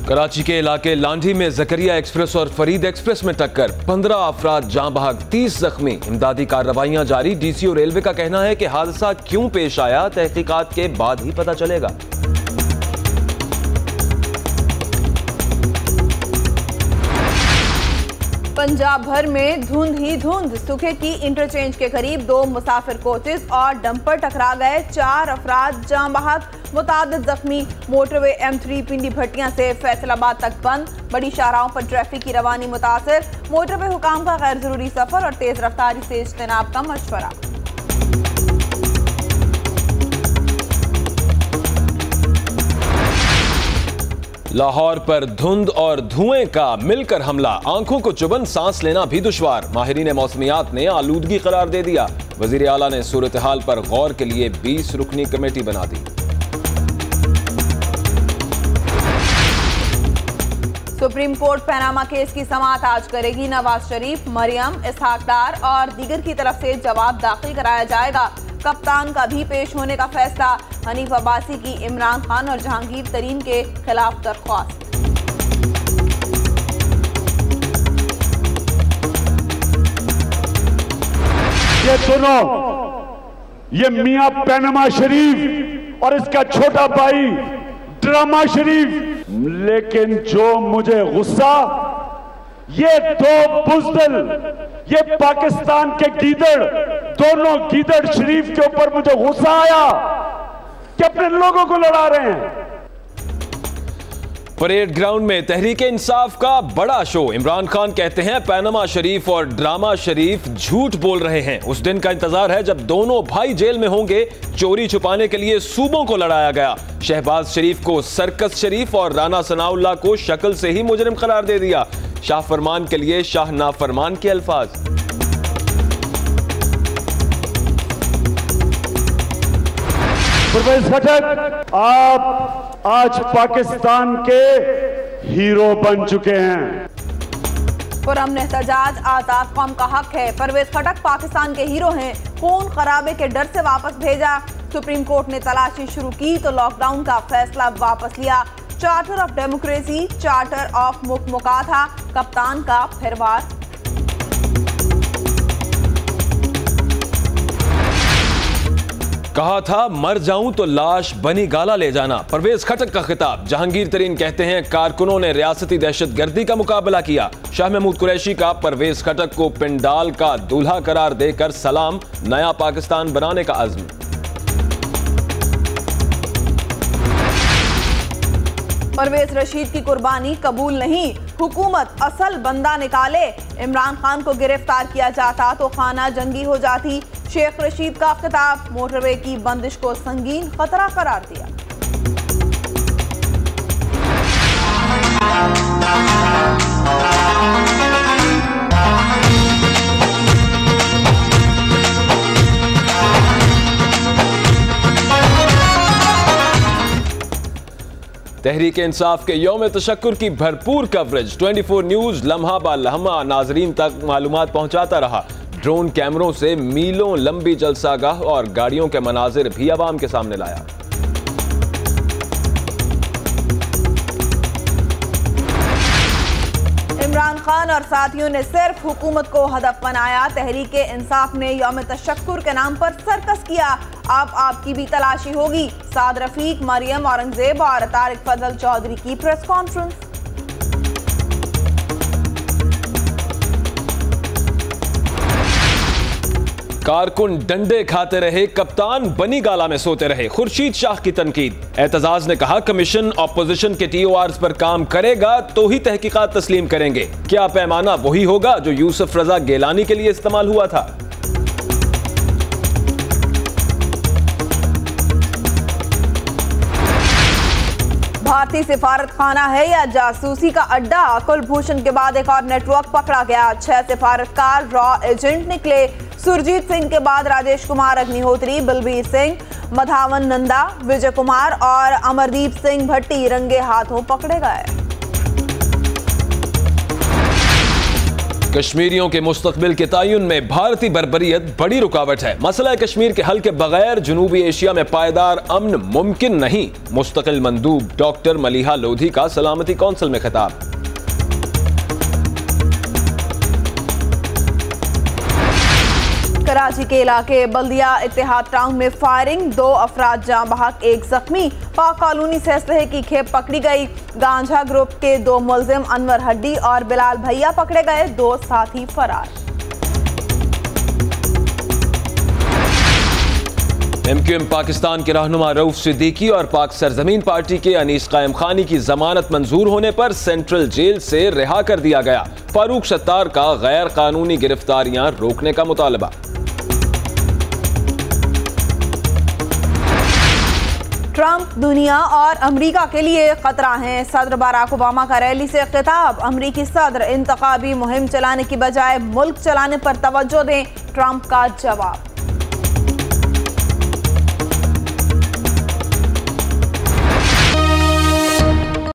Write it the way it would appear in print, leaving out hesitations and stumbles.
कराची के इलाके लांढी में जकरिया एक्सप्रेस और फरीद एक्सप्रेस में टक्कर, 15 अफराद जाँ बहक, 30 जख्मी। इमदादी कार्रवाइयां जारी। डीसीओ रेलवे का कहना है कि हादसा क्यों पेश आया, तहकीकात के बाद ही पता चलेगा। पंजाब भर में धुंध ही धुंध। सुखे की इंटरचेंज के करीब 2 मुसाफिर कोचेस और डंपर टकरा गए, 4 अफराद जाँ बहक, मुतादिद जख्मी। मोटरवे M3 पिंडी भट्टियां से फैसलाबाद तक बंद, बड़ी शाहराहों पर ट्रैफिक की रवानी मुतासर। मोटरवे हुकाम का गैर जरूरी सफर और तेज रफ्तारी से इज्तनाब का मशवरा। लाहौर पर धुंध और धुएं का मिलकर हमला, आंखों को चुभन, सांस लेना भी दुश्वार। माहिरीन मौसमियात ने आलूदगी करार दे दिया। वजीर आला ने सूरत हाल पर गौर के लिए 20 रुकनी कमेटी बना दी। सुप्रीम कोर्ट पनामा केस की समाअत आज करेगी। नवाज शरीफ, मरियम, इसहाक डार और दीगर की तरफ से जवाब दाखिल कराया जाएगा। कप्तान का भी पेश होने का फैसला। हनीफ अब्बासी की इमरान खान और जहांगीर तरीन के खिलाफ दरख्वास्त। ये दोनों, ये मियां पनामा शरीफ और इसका छोटा भाई ड्रामा शरीफ, लेकिन जो मुझे गुस्सा, ये 2 बुज़दिल, ये पाकिस्तान के गीदड़, दोनों गीदड़ शरीफ के ऊपर मुझे गुस्सा आया कि अपने लोगों को लड़ा रहे हैं। परेड ग्राउंड में तहरीक इंसाफ का बड़ा शो। इमरान खान कहते हैं पनामा शरीफ और ड्रामा शरीफ झूठ बोल रहे हैं। उस दिन का इंतजार है जब दोनों भाई जेल में होंगे। चोरी छुपाने के लिए सूबों को लड़ाया गया। शहबाज शरीफ को सर्कस शरीफ और राना सनाउल्लाह को शक्ल से ही मुजरिम करार दे दिया। शाह फरमान के लिए शाह नाफरमान के अल्फाज। परवेज खटक, आप आज पाकिस्तान के हीरो बन चुके हैं। पुरअमन एहतजाज आजाद कौम का हक है। परवेज खटक पाकिस्तान के हीरो हैं। खून खराबे के डर से वापस भेजा। सुप्रीम कोर्ट ने तलाशी शुरू की तो लॉकडाउन का फैसला वापस लिया। Charter of democracy, charter of मुकमुका था। कप्तान का फिर वार। कहा था मर जाऊं तो लाश बनी गाला ले जाना, परवेज खटक का खिताब। जहांगीर तरीन कहते हैं कारकुनों ने रियासती दहशतगर्दी का मुकाबला किया। शाह महमूद कुरैशी का परवेज खटक को पिंडाल का दूल्हा करार देकर सलाम। नया पाकिस्तान बनाने का अज़्म। परवेज रशीद की कुर्बानी कबूल नहीं, हुकूमत असल बंदा निकाले। इमरान खान को गिरफ्तार किया जाता तो खाना जंगी हो जाती। शेख रशीद का खिताब। मोटरवे की बंदिश को संगीन खतरा करार दिया। तहरीक इंसाफ के यौम तशक्कुर की भरपूर कवरेज। 24 न्यूज लम्हा बा लम्हा नाजरीन तक मालूमात पहुंचाता रहा। ड्रोन कैमरों से मीलों लंबी जलसागाह और गाड़ियों के मनाजिर भी आवाम के सामने लाया। इमरान खान और साथियों ने सिर्फ हुकूमत को हदफ बनाया। तहरीक इंसाफ ने यौम तशक्कुर के नाम पर सर्कस किया। अब आपकी भी तलाशी होगी। साद रफीक, मरियम औरंगजेब और तारिक फजल चौधरी की प्रेस कॉन्फ्रेंस। कारकुन डंडे खाते रहे, कप्तान बनी गाला में सोते रहे। खुर्शीद शाह की तनकीद। एतजाज ने कहा कमीशन ऑपोजिशन के TORs पर काम करेगा तो ही तहकीकात तस्लीम करेंगे। क्या पैमाना वही होगा जो यूसुफ रजा गेलानी के लिए इस्तेमाल हुआ था? भारतीय सिफारत खाना है या जासूसी का अड्डा? कुलभूषण के बाद एक और नेटवर्क पकड़ा गया। 6 सिफारतकार रॉ एजेंट निकले। सुरजीत सिंह के बाद राजेश कुमार अग्निहोत्री, बलबीर सिंह, मधावन नंदा, विजय कुमार और अमरदीप सिंह भट्टी रंगे हाथों पकड़े गए। कश्मीरियों के मुस्तकबिल के तयन में भारतीय बर्बरियत बड़ी रुकावट है। मसला कश्मीर के हल के बगैर जनूबी एशिया में पायदार अमन मुमकिन नहीं। मुस्तकिल मंदूब डॉक्टर मलिहा लोधी का सलामती कौंसिल में खिताब। कराची के इलाके बल्दिया इत्तेहाद टाउन में फायरिंग, 2 अफराद जाँ बहक, 1 जख्मी। पाक कॉलोनी से असलहे की खेप पकड़ी गई। गांजा ग्रुप के 2 मुलजिम अनवर हड्डी और बिलाल भैया पकड़े गए, 2 साथी फरार। MQM पाकिस्तान के रहनुमा रऊफ सिद्दीकी और पाक सरजमीन पार्टी के अनीस कायम खानी की जमानत मंजूर होने पर सेंट्रल जेल से रिहा कर दिया गया। फारूक सत्तार का गैर कानूनी गिरफ्तारियां रोकने का मुतालबा। ट्रंप दुनिया और अमेरिका के लिए खतरा हैं। सदर बराक ओबामा का रैली से खिताब। अमेरिकी सदर इंतखाबी मुहिम चलाने की बजाय मुल्क चलाने पर तवज्जो दें, ट्रंप का जवाब।